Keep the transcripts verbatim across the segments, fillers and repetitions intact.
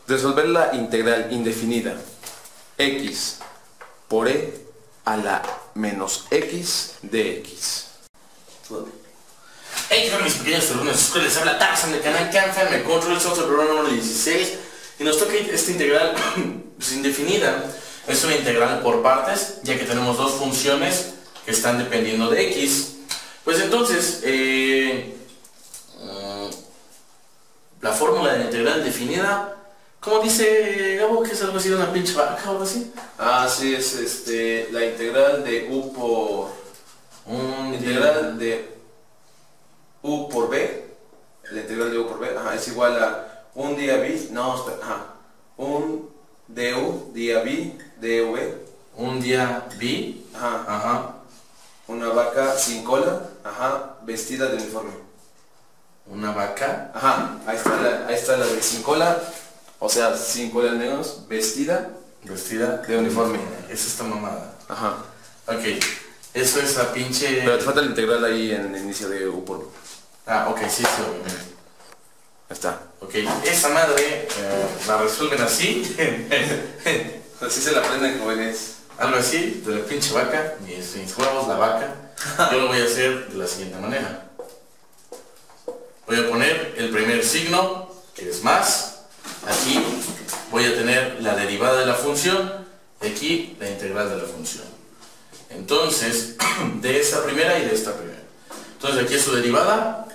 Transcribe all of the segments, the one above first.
resolver la integral indefinida x por e a la menos x de x. Hey, ¿qué tal mis pequeños alumnos? Escuela, les habla Tarzan del canal Canfan, me control, somos el programa número dieciséis y nos toca esta integral pues, indefinida. Es una integral por partes, ya que tenemos dos funciones que están dependiendo de x. Pues entonces, eh, uh, la fórmula de la integral indefinida, ¿cómo dice Gabo? ¿Que es algo así de una pinche vaca o algo así? Ah, sí, es este, la integral de u por... Un integral de u por b, la integral de u por b, ajá, es igual a un día b, no, espera, ajá, un du día b, duv, un día b, ajá, ajá, una vaca sin cola, ajá, vestida de uniforme. una vaca, Ajá, ahí está la, ahí está la de sin cola, o sea, sin cola al menos, vestida vestida de uniforme. Esa está mamada. Ajá. Ok, eso es la pinche... Pero te falta la integral ahí en el inicio de u por b. Ah, ok, sí, sí, obviamente. Ahí está. Ok, esa madre eh, la resuelven así, Así se la aprenden, jóvenes. algo así, de la pinche vaca, mis, mis huevos, la vaca. Yo lo voy a hacer de la siguiente manera. Voy a poner el primer signo, que es más. Aquí voy a tener la derivada de la función, y aquí la integral de la función. Entonces, de esta primera y de esta primera. Entonces aquí es su derivada,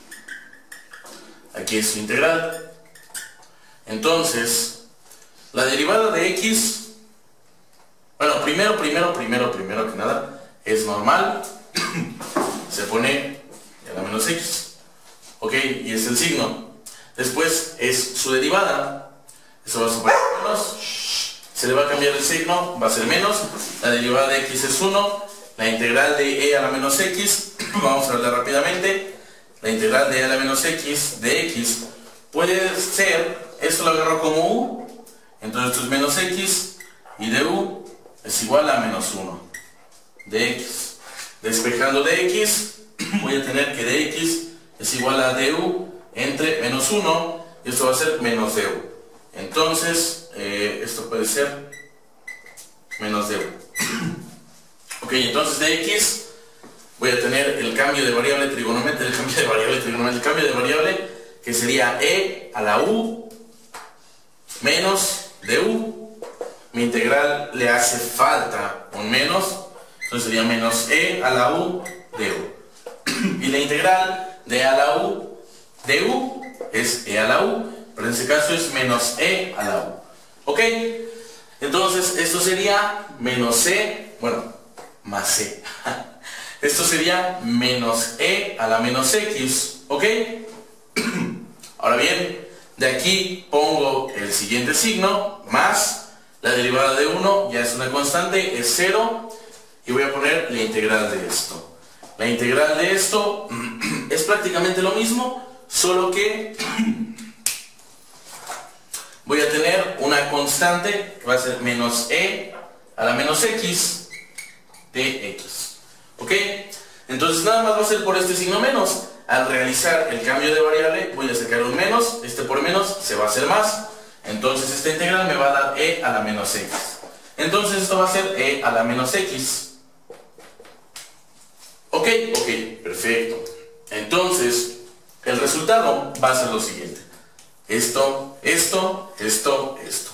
aquí es su integral. Entonces, la derivada de x, bueno, primero, primero, primero, primero que nada, es normal, se pone a la menos x, ok, y es el signo. Después es su derivada, eso va a ser menos, se le va a cambiar el signo, va a ser menos, la derivada de x es uno, la integral de e a la menos x, vamos a verla rápidamente, la integral de e a la menos x de x puede ser, esto lo agarro como u, entonces esto es menos x, y de u es igual a menos uno de x. Despejando de x, voy a tener que de x es igual a du entre menos uno, y esto va a ser menos du. Entonces, eh, esto puede ser menos du. Ok, entonces de x voy a tener el cambio de variable trigonométrica, el cambio de variable trigonométrica, el cambio de variable que sería e a la u menos du. Mi integral le hace falta un menos, entonces sería menos e a la u du. Y la integral de e a la u du es e a la u, pero en este caso es menos e a la u. Ok, entonces esto sería menos e, bueno, más e. Esto sería menos e a la menos x, ¿ok? Ahora bien, de aquí pongo el siguiente signo, más la derivada de uno, ya es una constante, es cero, y voy a poner la integral de esto. La integral de esto es prácticamente lo mismo, solo que voy a tener una constante que va a ser menos e a la menos x de x. ¿Ok? Entonces nada más va a ser por este signo menos. Al realizar el cambio de variable voy a sacar un menos, este por menos se va a hacer más. Entonces esta integral me va a dar e a la menos x. Entonces esto va a ser e a la menos x. Ok, ok, perfecto. Entonces el resultado va a ser lo siguiente. Esto, esto, esto, esto.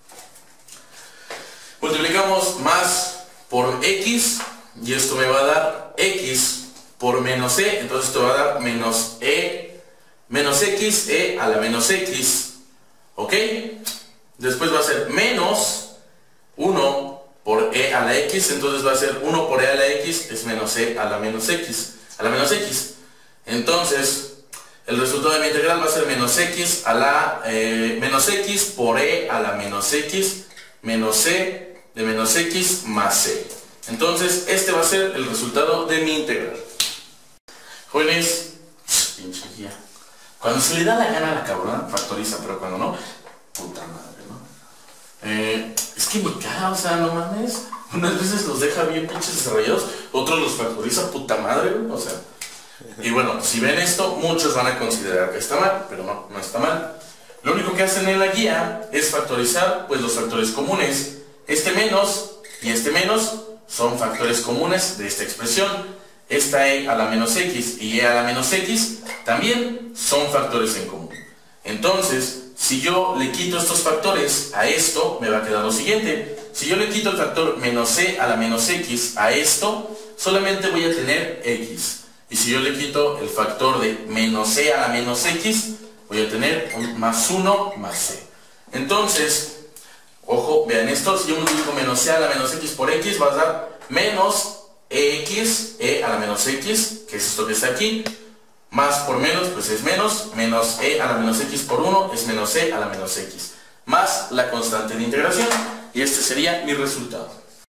Multiplicamos más por x. Y esto me va a dar x por menos e, entonces esto va a dar menos e, menos x, e a la menos x, ¿ok? Después va a ser menos uno por e a la x, entonces va a ser uno por e a la x, es menos e a la menos x, a la menos x. Entonces, el resultado de mi integral va a ser menos x a la, eh, menos x por e a la menos x, menos e de menos x más e. Entonces, este va a ser el resultado de mi integral. Jóvenes, pinche guía. Cuando se le da la gana a la cabrona, factoriza, pero cuando no, puta madre, ¿no? Eh, es que me caga, o sea, no mames. Unas veces los deja bien pinches desarrollados, otros los factoriza puta madre, o sea. Y bueno, si ven esto, muchos van a considerar que está mal, pero no, no está mal. Lo único que hacen en la guía es factorizar pues los factores comunes. Este menos y este menos son factores comunes de esta expresión. Esta e a la menos x y e a la menos x también son factores en común. Entonces, si yo le quito estos factores a esto, me va a quedar lo siguiente. Si yo le quito el factor menos e a la menos x a esto, solamente voy a tener x. Y si yo le quito el factor de menos e a la menos x, voy a tener un más uno más c. Entonces, ojo, vean esto, si yo multiplico menos e a la menos x por x, va a dar menos ex, e a la menos x, que es esto que está aquí, más por menos, pues es menos, menos e a la menos x por uno es menos e a la menos x, más la constante de integración, y este sería mi resultado.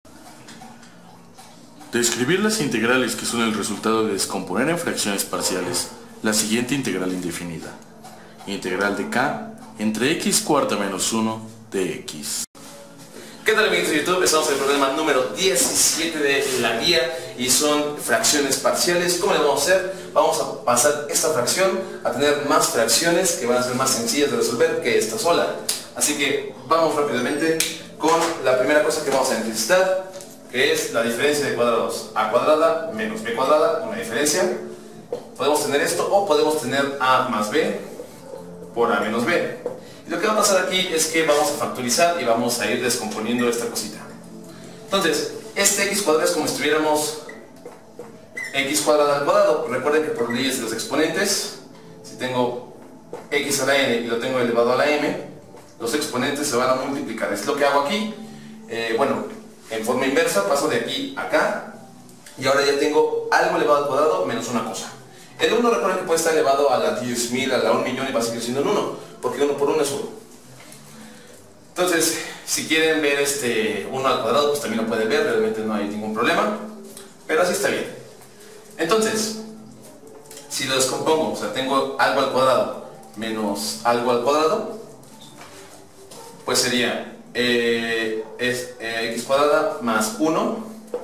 De escribir las integrales que son el resultado de descomponer en fracciones parciales, la siguiente integral indefinida. Integral de k entre x cuarta menos uno de x. ¿Qué tal, amigos de YouTube? Estamos en el problema número diecisiete de la guía y son fracciones parciales. ¿Cómo le vamos a hacer? Vamos a pasar esta fracción a tener más fracciones que van a ser más sencillas de resolver que esta sola. Así que vamos rápidamente con la primera cosa que vamos a necesitar, que es la diferencia de cuadrados. A cuadrada menos b cuadrada, una diferencia. Podemos tener esto o podemos tener a más b por a menos b. Y lo que va a pasar aquí es que vamos a factorizar y vamos a ir descomponiendo esta cosita. Entonces, este x cuadrado es como si tuviéramos x cuadrada al cuadrado. Recuerden que por leyes de los exponentes, si tengo x a la n y lo tengo elevado a la m, los exponentes se van a multiplicar. Es lo que hago aquí. Eh, bueno, en forma inversa paso de aquí a acá y ahora ya tengo algo elevado al cuadrado menos una cosa. El uno, recuerden que puede estar elevado a la diez mil, a la un millón y va a seguir siendo un uno, porque uno por uno es uno. Entonces, si quieren ver este uno al cuadrado, pues también lo pueden ver, realmente no hay ningún problema, pero así está bien. Entonces, si lo descompongo, o sea, tengo algo al cuadrado menos algo al cuadrado, pues sería eh, es, eh, x cuadrada más uno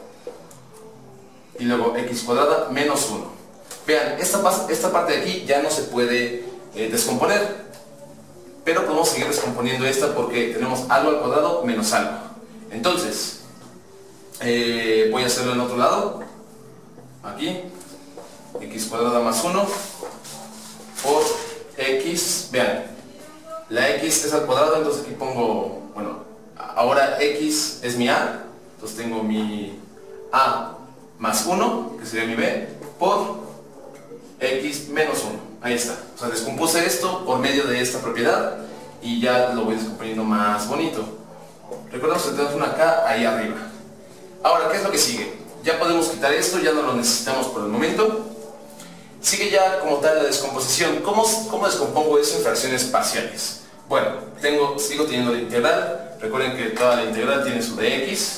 y luego x cuadrada menos uno. Vean, esta, esta parte de aquí ya no se puede eh, descomponer, pero podemos seguir descomponiendo esta porque tenemos algo al cuadrado menos algo. Entonces, eh, voy a hacerlo en otro lado, aquí, x cuadrada más uno por x, vean, la x es al cuadrado, entonces aquí pongo, bueno, ahora x es mi a, entonces tengo mi a más uno, que sería mi b, por x menos uno, ahí está. O sea, descompuse esto por medio de esta propiedad y ya lo voy descomponiendo más bonito. Recordemos que tenemos una k ahí arriba. Ahora, ¿qué es lo que sigue? Ya podemos quitar esto, ya no lo necesitamos por el momento. Sigue ya como tal la descomposición. ¿Cómo, cómo descompongo eso en fracciones parciales? Bueno, tengo, sigo teniendo la integral. Recuerden que toda la integral tiene su dx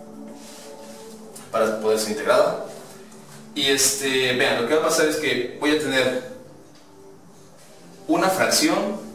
para poder ser integrada. Y este, vean, lo que va a pasar es que voy a tener una fracción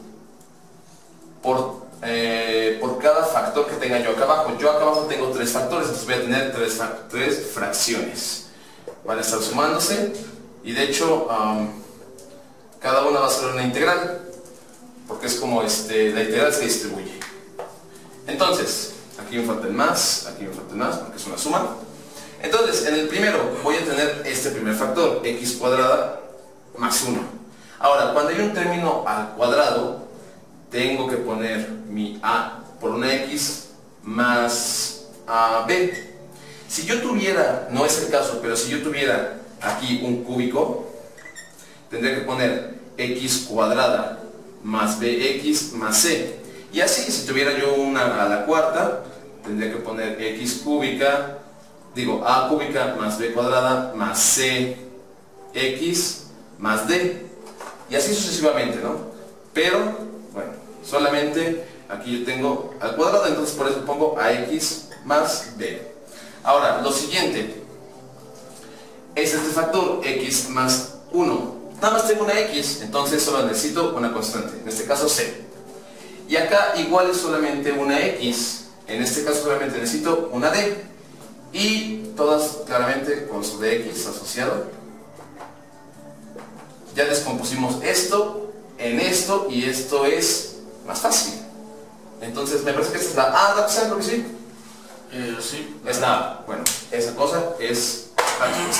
por, eh, por cada factor que tenga yo acá abajo. Yo acá abajo tengo tres factores, entonces voy a tener tres, tres fracciones. Van a estar sumándose y de hecho um, cada una va a ser una integral, porque es como este, la integral se distribuye. Entonces, aquí me falta el más, aquí me falta el más, porque es una suma. Entonces, en el primero voy a tener este primer factor, x cuadrada más uno. Ahora, cuando hay un término al cuadrado, tengo que poner mi a por una x más a b. Si yo tuviera, no es el caso, pero si yo tuviera aquí un cúbico, tendría que poner x cuadrada más bx más c. Y así, si tuviera yo una a la cuarta, tendría que poner x cúbica, digo, a cúbica más b cuadrada más c x más d. Y así sucesivamente, ¿no? Pero, bueno, solamente aquí yo tengo al cuadrado, entonces por eso pongo ax más b. Ahora, lo siguiente es este factor, x más uno. Nada más tengo una x, entonces solo necesito una constante, en este caso c. Y acá igual es solamente una x, en este caso solamente necesito una d. Y todas claramente con su dx asociado. Ya descompusimos esto en esto y esto es más fácil. Entonces me parece que esta es la A, ¿no? ¿Creo que sí? Eh, sí. Es la A. Bueno, esa cosa es la respuesta.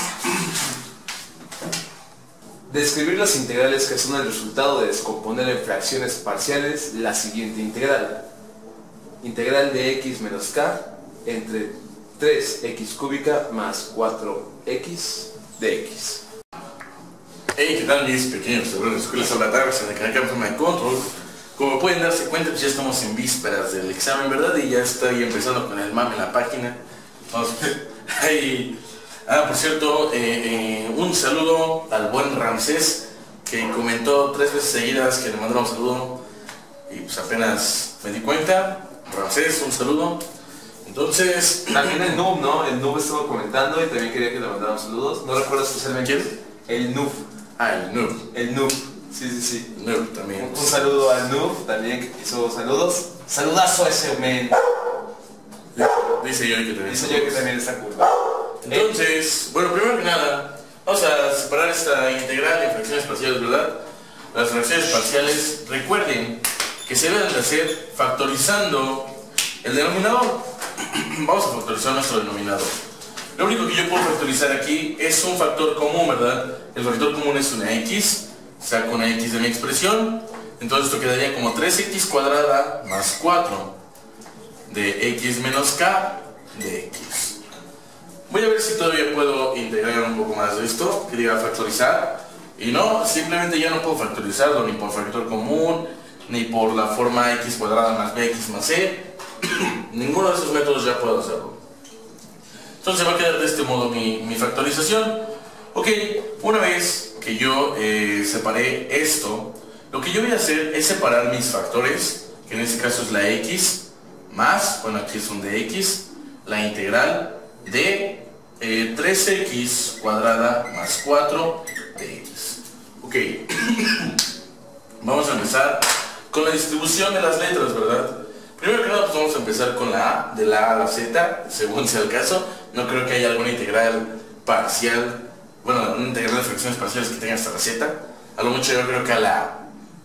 Describir las integrales que son el resultado de descomponer en fracciones parciales la siguiente integral. Integral de x menos k entre tres x cúbica más cuatro x de x. Hey, ¿qué tal mis pequeños cerebros? Escuelas a la tarde, se me carga my control. Como pueden darse cuenta, pues ya estamos en vísperas del examen, ¿verdad? Y ya estoy empezando con el mame en la página. Vamos a ver. Ah, por cierto, eh, eh, un saludo al buen Ramsés, que comentó tres veces seguidas que le mandara un saludo. Y pues apenas me di cuenta. Ramsés, un saludo. Entonces... También el Noob, ¿no? El Noob estuvo comentando y también quería que le mandáramos saludos. ¿No recuerdas especialmente? ¿Quién? El Noob. Ah, el Noob. El Noob. Sí, sí, sí. Noob también. Un, un saludo al Noob también que hizo saludos. Saludazo a ese men. Dice yo que también. Dice yo que también está cool. Entonces, bueno, primero que nada, vamos a separar esta integral en fracciones parciales, ¿verdad? Las fracciones parciales, recuerden que se deben de hacer factorizando el denominador. Vamos a factorizar nuestro denominador. Lo único que yo puedo factorizar aquí es un factor común, ¿verdad? El factor común es una x, saco una x de mi expresión, entonces esto quedaría como tres x cuadrada más cuatro de x menos k de x. Voy a ver si todavía puedo integrar un poco más de esto, que diga factorizar. Y no, simplemente ya no puedo factorizarlo ni por factor común, ni por la forma x cuadrada más bx más c. Ninguno de esos métodos ya puedo hacerlo. Entonces va a quedar de este modo mi, mi factorización. Ok, una vez que yo eh, separé esto, lo que yo voy a hacer es separar mis factores, que en este caso es la x, más, bueno aquí es un de x, la integral de eh, tres x cuadrada más cuatro de x. Ok, vamos a empezar con la distribución de las letras, ¿verdad? Primero que nada, pues vamos a empezar con la A, de la A a la Z, según sea el caso. No creo que haya alguna integral parcial, bueno, una integral de fracciones parciales que tenga hasta la Z. A lo mucho yo creo que a la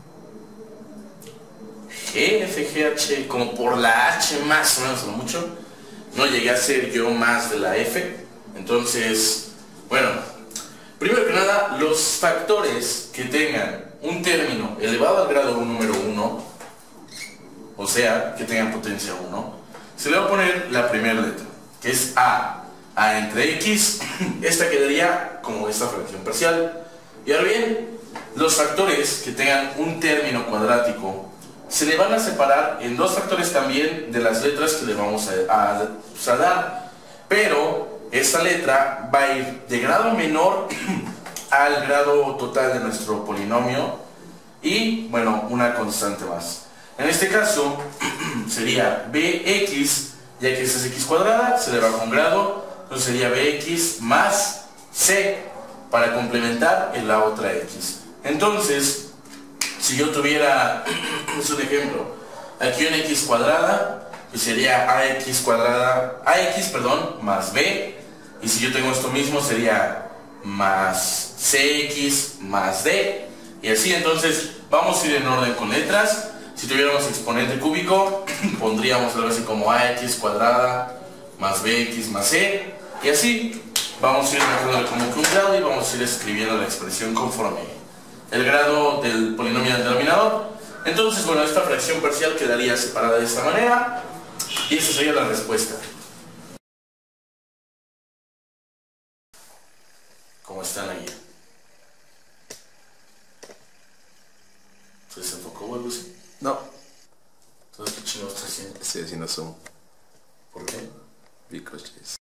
G, F, G, H, como por la H más o menos a lo mucho. No llegué a ser yo más de la F. Entonces, bueno, primero que nada, los factores que tengan un término elevado al grado de un número uno, o sea, que tengan potencia uno, se le va a poner la primera letra, que es A. A entre X, esta quedaría como esta fracción parcial. Y ahora bien, los factores que tengan un término cuadrático se le van a separar en dos factores también de las letras que le vamos a, a, pues a dar. Pero esta letra va a ir de grado menor al grado total de nuestro polinomio y, bueno, una constante más. En este caso sería bx, ya que esta es x cuadrada, se le baja un grado, entonces sería bx más c para complementar en la otra x. Entonces, si yo tuviera, es un ejemplo, aquí una x cuadrada, pues sería ax cuadrada, ax, perdón, más b, y si yo tengo esto mismo sería más cx más d, y así. Entonces vamos a ir en orden con letras. Si tuviéramos exponente cúbico, pondríamos algo así como ax cuadrada más bx más c, y así vamos a ir metiéndole como que un grado y vamos a ir escribiendo la expresión conforme el grado del polinomio del denominador. Entonces, bueno, esta fracción parcial quedaría separada de esta manera y esta sería la respuesta. ¿Cómo están ahí? ¿Se desenfocó o algo así? No. Entonces, ¿qué chingados estás haciendo? Estoy haciendo zoom. ¿Por qué? Because